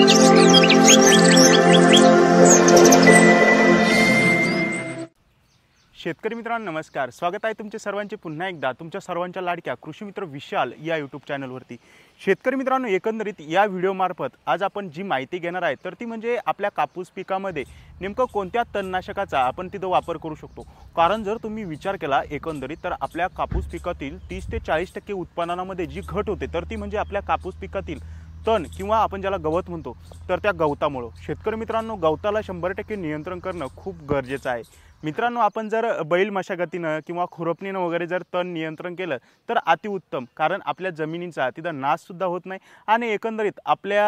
शेतकरी मित्रांनो नमस्कार, स्वागत आहे तुमचे सर्वांचे पुन्हा एकदा तुमच्या सर्वांच्या लाडक्या कृषी मित्र विशाल या यूट्यूब चॅनलवरती। शेतकरी मित्रांनो एकंदरीत या व्हिडिओमार्फत आज आपण जी माहिती घेणार आहे तर ती म्हणजे आपल्या कापूस पिकामध्ये नेमकं कोणत्या तणनाशकाचा आपण तिथं वापर करू शकतो। कारण जर तुम्ही विचार केला एकंदरीत तर आपल्या कापूस पिकातील 30 ते 40% उत्पादनामध्ये जी घट होते तर ती म्हणजे आपल्या कापूस पिकातील तण किंवा आपण ज्याला गवत म्हणतो तर त्या गवतामुळे। शेतकरी मित्रांनो गवताला 100% नियंत्रण करणं खूप गरजेचं आहे। मित्रांनो आपण जर बैल मशागतीनं किंवा खुरपणीनं वगैरे जर तण नियंत्रण केलं तर अतिउत्तम, कारण आपल्या जमिनीचा तिथं नाशसुद्धा होत नाही आणि एकंदरीत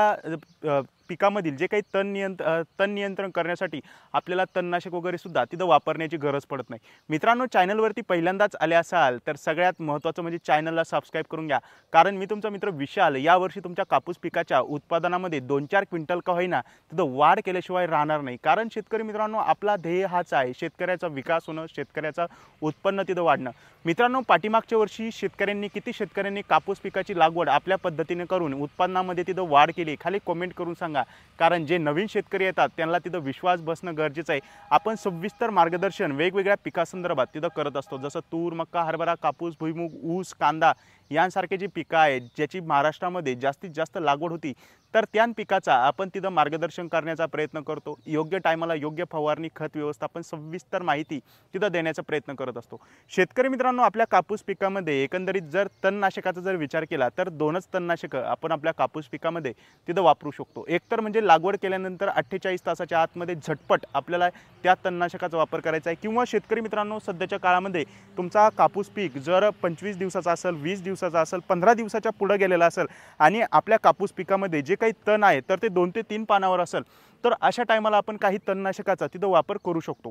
आपल्या पिकामधील जे काही तण नियंत्रण करण्यासाठी आपल्याला तणनाशक वगैरे सुद्धा तिथं वापरण्याची गरज पडत नाही। मित्रांनो चॅनलवरती पहिल्यांदाच आले असाल तर सगळ्यात महत्त्वाचं म्हणजे चॅनलला सबस्क्राईब करून घ्या, कारण मी तुमचा मित्र विशाल यावर्षी तुमच्या कापूस पिकाच्या उत्पादनामध्ये 2-4 क्विंटल का होईना तिथं वाढ केल्याशिवाय राहणार नाही। कारण शेतकरी मित्रांनो आपला ध्येय हाच आहे, शेतकऱ्याचा विकास होणं, शेतकऱ्याचा उत्पन्न तिथं वाढणं। मित्रांनो पाठीमागच्या वर्षी किती शेतकऱ्यांनी कापूस पिकाची लागवड आपल्या पद्धतीने करून उत्पन्नामध्ये तिथं वाढ केली खाली कमेंट करून सांगा, कारण जे नवीन शेतकरी येतात त्यांना तिथं विश्वास बसणं गरजेचं आहे। आपण सविस्तर मार्गदर्शन वेगवेगळ्या पिकासंदर्भात तिथं करत असतो, जसं तूर, मक्का, हरभरा, कापूस, भुईमूग, ऊस, कांदा यांसारखे जी पिकं आहेत ज्याची महाराष्ट्रामध्ये जास्तीत जास्त लागवड होती तर त्या पिकाचा आपण तिथं मार्गदर्शन करण्याचा प्रयत्न करतो। योग्य टायमाला योग्य फवारणी, खत व्यवस्थापन, सविस्तर माहिती तिथं देण्याचा प्रयत्न करत असतो। शेतकरी मित्रांनो आपल्या कापूस पिकामध्ये एकंदरीत जर तणनाशकाचा जर विचार केला तर 2च तणनाशकं आपण आपल्या कापूस पिकामध्ये तिथं वापरू शकतो। एक तर म्हणजे लागवड केल्यानंतर 48 तासाच्या आतमध्ये झटपट आपल्याला त्या तणनाशकाचा वापर करायचा आहे, किंवा शेतकरी मित्रांनो सध्याच्या काळामध्ये तुमचा कापूस पीक जर 25 दिवसाचा असेल, 20 दिवसाचा असेल, 15 दिवसाच्या पुढे गेलेला असेल आणि आपल्या कापूस पिकामध्ये जे काही तण आहे तर ते 2 ते 3 पानावर असेल तर अशा टायमाला आपण काही तणनाशकाचा तिथं वापर करू शकतो।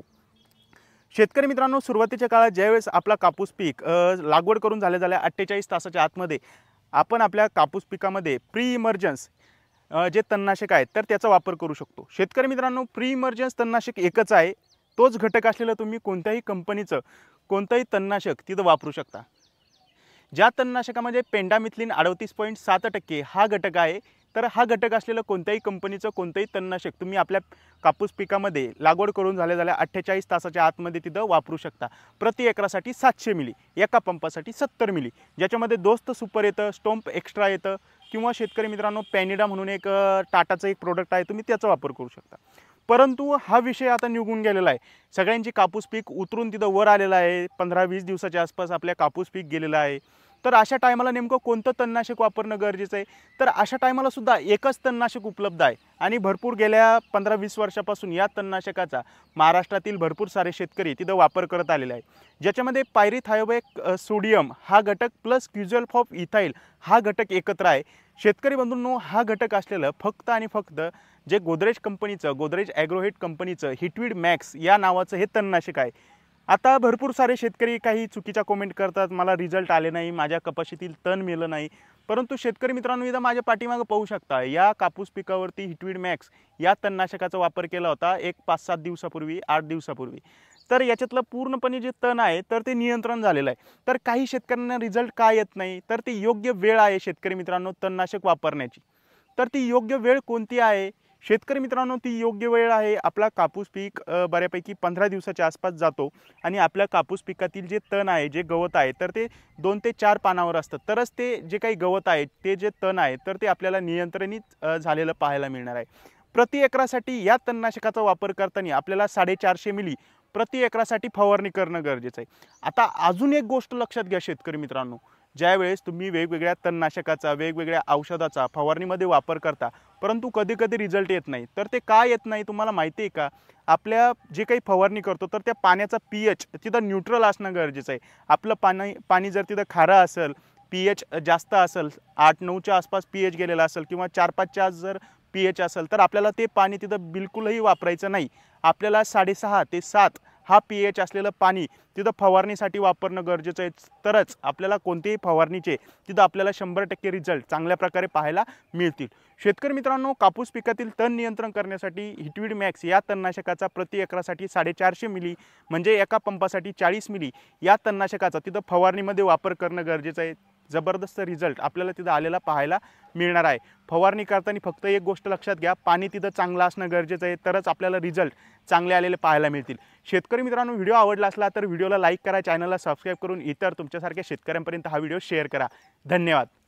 शेतकरी मित्रांनो सुरुवातीच्या काळात ज्यावेळेस आपला कापूस पीक लागवड करून झाल्या 48 तासाच्या आतमध्ये आपण आपल्या कापूस पिकामध्ये प्री इमर्जन्स जे तणनाशक आहे तर त्याचा वापर करू शकतो। शेतकरी मित्रांनो प्री इमर्जन्स तणनाशक एकच आहे, तोच घटक असलेलं तुम्ही कोणत्याही कंपनीचं कोणतंही तणनाशक तिथं वापरू शकता। ज्या तणनाशकामध्ये पेंडामिथिलिन 38.7% हा घटक आहे तर हा घटक असलेलं कोणत्याही कंपनीचं कोणतंही तणनाशक तुम्ही आपल्या कापूस पिकामध्ये लागवड करून झाल्या 48 तासाच्या आतमध्ये तिथं वापरू शकता। प्रति एकरासाठी 700 मिली, एका पंपासाठी 70 मिली, ज्याच्यामध्ये दोस्त सुपर येतं, स्टोम्प एक्स्ट्रा येतं, किंवा शेतकरी मित्रांनो पॅनिडा म्हणून एक टाटाचं एक प्रोडक्ट आहे तुम्ही त्याचा वापर करू शकता। परंतु हा विषय आता निघून गेलेला आहे, सगळ्यांची कापूस पीक उतरून तिथं वर आलेलं आहे, 15-20 दिवसाच्या आसपास आपल्या कापूस पीक गेलेलं आहे। तर अशा टायमाला नेमकं कोणतं तणनाशक वापरणं गरजेचं आहे, तर अशा टायमाला सुद्धा एकच तणनाशक उपलब्ध आहे आणि भरपूर गेल्या 15-20 वर्षापासून या तणनाशकाचा महाराष्ट्रातील भरपूर सारे शेतकरी तिथं वापर करत आलेले आहे, ज्याच्यामध्ये पायरीथायोबेक सोडियम हा घटक प्लस क्युझल्फ ऑफ इथाइल हा घटक एकत्र आहे। शेतकरी बंधूंनो हा घटक असलेलं फक्त आणि फक्त जे गोदरेज कंपनीचं, गोदरेज ॲग्रोहिट कंपनीचं हिटवीड मॅक्स या नावाचं हे तणनाशक आहे। आता भरपूर सारे शेतकरी काही चुकीच्या कमेंट करतात, मला रिझल्ट आले नाही, माझ्या कपाशीतील तण मेलं नाही। परंतु शेतकरी मित्रांनो इथं माझ्या पाठीमागे पाहू शकता या कापूस पिकावरती हिटवीड मॅक्स या तणनाशकाचा वापर केला होता एक 5-7 दिवसापूर्वी, 8 दिवसापूर्वी। तर याच्यातलं पूर्णपणे जे तण आहे तर ते नियंत्रण झालेलं आहे। तर काही शेतकऱ्यांना रिझल्ट का येत नाही, तर ती योग्य वेळ आहे शेतकरी मित्रांनो तणनाशक वापरण्याची। तर ती योग्य वेळ कोणती आहे शेतकरी मित्रांनो, ती योग्य वेळ आहे आपला कापूस पीक बऱ्यापैकी 15 दिवसाच्या आसपास जातो आणि आपल्या कापूस पिकातील जे तण आहे, जे गवत आहे तर ते 2 ते 4 पानावर असतं, तरच ते जे काही गवत आहे ते जे तण आहे तर ते आपल्याला नियंत्रणित झालेलं पाहायला मिळणार आहे। प्रति एकरासाठी या तणनाशकाचा वापर करताना आपल्याला 450 मिली प्रति एकरासाठी फवारणी करणं गरजेचं आहे। आता अजून एक गोष्ट लक्षात घ्या शेतकरी मित्रांनो, ज्यावेळेस तुम्ही वेगवेगळ्या तणनाशकाचा, वेगवेगळ्या औषधाचा फवारणीमध्ये वापर करता परंतु कधी रिझल्ट येत नाही, तर ते का येत नाही तुम्हाला माहिती आहे का? आपल्या जे काही फवारणी करतो तर त्या पाण्याचा पीएच तिथं न्यूट्रल असणं गरजेचं आहे। आपलं पाणी जर तिथं खारं असेल, पीएच जास्त असेल, 8-9च्या आसपास पीएच गेलेला असेल किंवा 4-5च्या जर पीएच असेल तर आपल्याला ते पाणी तिथं बिलकुलही वापरायचं नाही। आपल्याला 6.5 ते 7 हा पीएच असलेलं पाणी तिथं फवारणीसाठी वापरणं गरजेचं आहे, तरच आपल्याला कोणतेही फवारणीचे तिथं आपल्याला 100% रिझल्ट चांगल्या प्रकारे पाहायला मिळतील। शेतकरी मित्रांनो कापूस पिकातील तण नियंत्रण करण्यासाठी हिटवीड मॅक्स या तणनाशकाचा प्रति एकरासाठी 450 मिली म्हणजे एका पंपासाठी 40 मिली या तणनाशकाचा तिथं फवारणीमध्ये वापर करणं गरजेचं आहे। जबरदस्त रिझल्ट आपल्याला तिथं आलेला पाहायला मिळणार आहे। फवारणी करताना फक्त एक गोष्ट लक्षात घ्या, पाणी तिथं चांगलं असणं गरजेचं आहे, तरच आपल्याला रिझल्ट चांगले आलेले पाहायला मिळतील। शेतकरी मित्रांनो, व्हिडिओ आवडला असला तर व्हिडिओला लाईक करा, चॅनलला सबस्क्राईब करून इतर तुमच्यासारख्या शेतकऱ्यांपर्यंत हा व्हिडिओ शेअर करा। धन्यवाद।